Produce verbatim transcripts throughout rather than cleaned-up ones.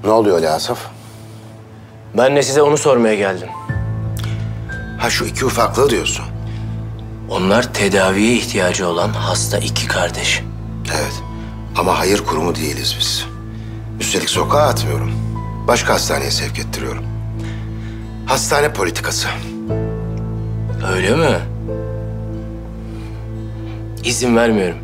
Ne oluyor Ali Asaf? Ben de size onu sormaya geldim. Ha şu iki ufaklığı diyorsun. Onlar tedaviye ihtiyacı olan hasta iki kardeş. Evet. Ama hayır kurumu değiliz biz. Üstelik sokağa atmıyorum. Başka hastaneye sevk ettiriyorum. Hastane politikası. Öyle mi? İzin vermiyorum.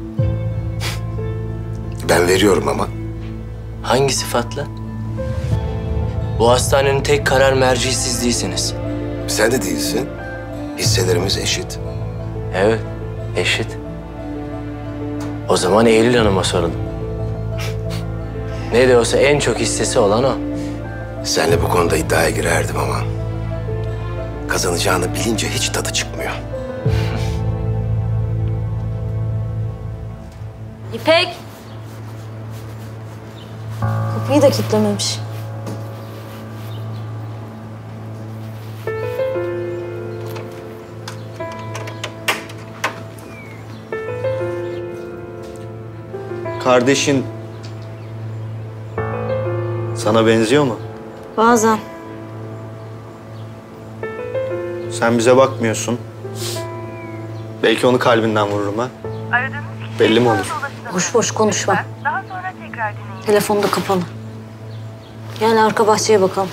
Ben veriyorum ama. Hangi sıfatla? Bu hastanenin tek karar merci siz değilsiniz. Sen de değilsin. Hisselerimiz eşit. Evet, eşit. O zaman Eylül Hanım'a soralım. Ne de olsa en çok hissesi olan o. Seninle bu konuda iddiaya girerdim ama... kazanacağını bilince hiç tadı çıkmıyor. İpek! Kapıyı da kilitlememiş. Kardeşin sana benziyor mu? Bazen. Sen bize bakmıyorsun. Belki onu kalbinden vururum ha. Belli mi olur? Boş boş konuşma. Daha sonra tekrar deneyin. Telefonu da kapalı. Gel arka bahçeye bakalım.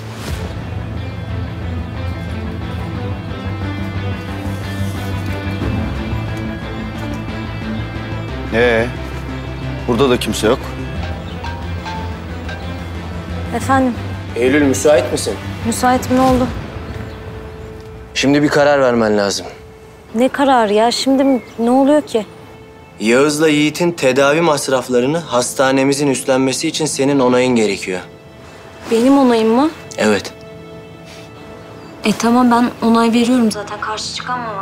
Ee, burada da kimse yok. Efendim, Eylül müsait misin? müsait mi oldu? Şimdi bir karar vermen lazım. Ne kararı ya? Şimdi mi- ne oluyor ki? Yağız'la Yiğit'in tedavi masraflarını hastanemizin üstlenmesi için senin onayın gerekiyor. Benim onayım mı? Evet. E tamam, ben onay veriyorum zaten. Karşı çıkan mı var?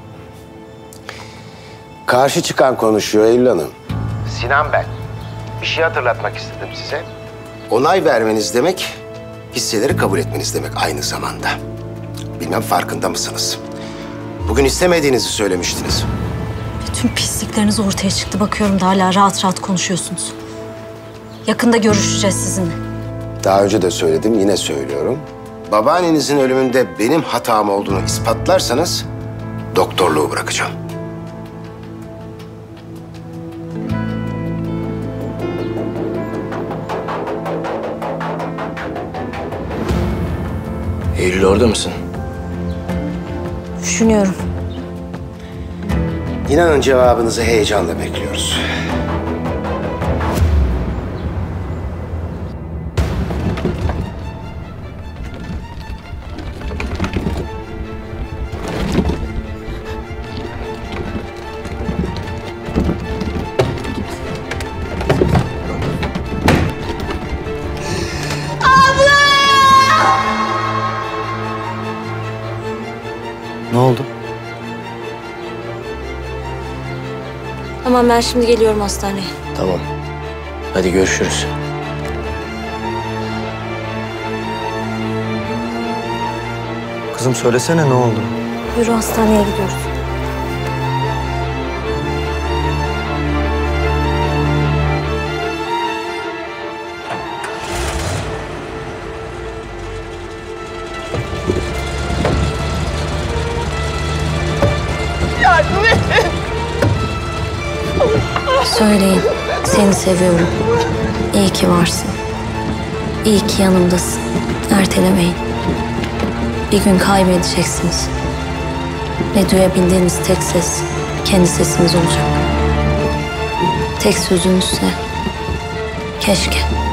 Karşı çıkan konuşuyor Eylül Hanım. Sinan ben. Bir şey hatırlatmak istedim size. Onay vermeniz demek, hisseleri kabul etmeniz demek aynı zamanda. Bilmem farkında mısınız? Bugün istemediğinizi söylemiştiniz. Bütün pislikleriniz ortaya çıktı. Bakıyorum da hala rahat rahat konuşuyorsunuz. Yakında görüşeceğiz sizinle. Daha önce de söyledim, yine söylüyorum. Babaannenizin ölümünde benim hatam olduğunu ispatlarsanız doktorluğu bırakacağım. Eylül orada mısın? Düşünüyorum. İnanın cevabınızı heyecanla bekliyoruz. Ne oldu? Tamam, ben şimdi geliyorum hastaneye. Tamam. Hadi görüşürüz. Kızım söylesene ne oldu? Yürü, hastaneye gidiyoruz. Söyleyin, seni seviyorum. İyi ki varsın. İyi ki yanımdasın. Ertelemeyin. Bir gün kaybedeceksiniz. Ve duyabildiğiniz tek ses kendi sesiniz olacak. Tek sözünüzse keşke.